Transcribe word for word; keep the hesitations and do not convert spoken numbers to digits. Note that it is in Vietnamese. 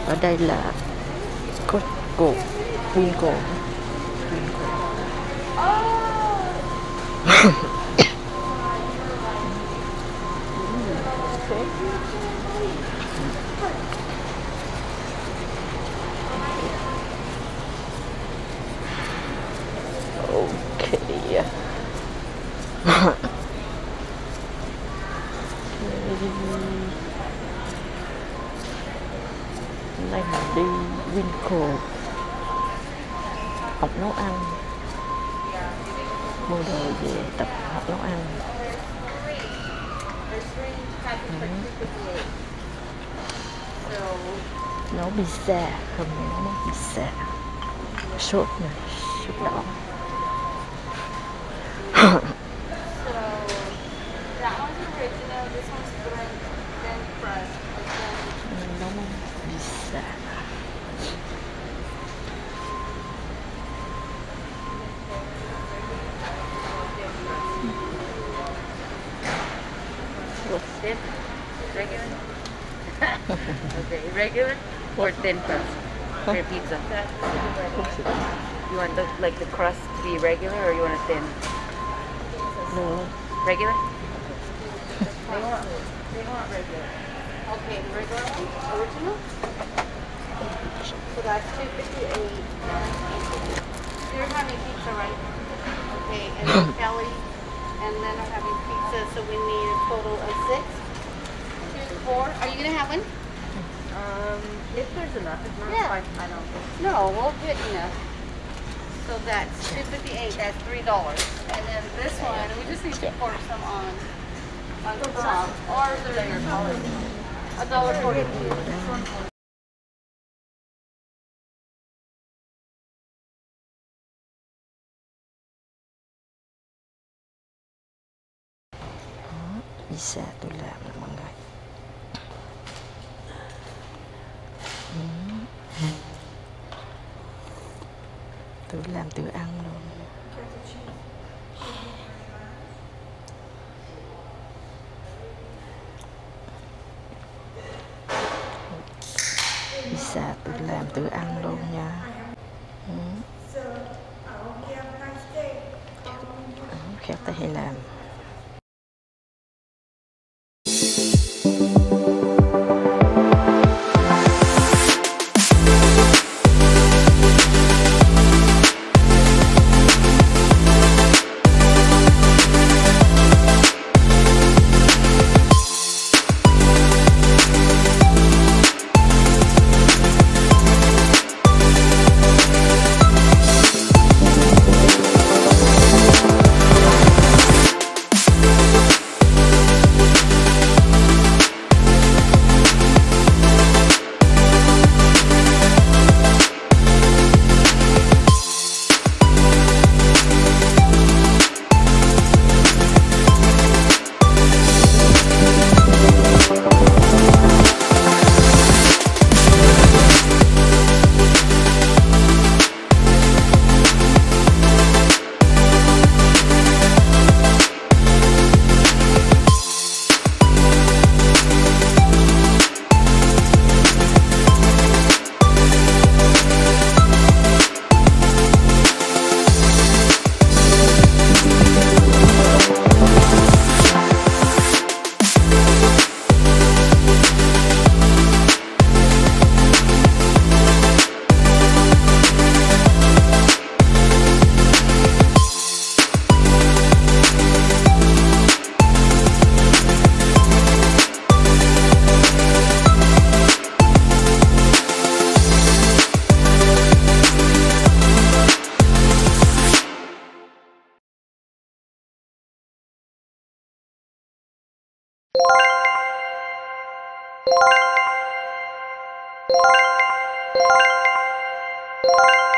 Ở đây là Costco, Winco. Okay. Nay mình đi Winco học nấu ăn, mua đồ về tập học nấu ăn. Ừ. Nấu pizza, hôm nay nấu pizza, sốt này, sốt đỏ. Nấu pizza. Thin? Regular? Okay, regular or thin crust for your pizza? You want the, like the crust to be regular or you want it thin? No. Regular? They want, they want regular. Okay, the regular one? Original? So that's two fifty-eight. You're having pizza, right? Okay, and then Kelly and then I'm having pizza, so we need a total of six. Two, four. Are you gonna have one? Um, if there's enough, if not, Yeah. fine. I don't think. No, we'll get enough. So that's two fifty-eight. That's three dollars. And then this one, we just need to pour some on on top. Or is there your dollar? A dollar forty-two. This one. Pizza tôi làm nè mọi người. Ừ. Tôi làm tự ăn luôn. Pizza tôi làm tự ăn luôn nha. Ừ. Khéo tay hay làm. You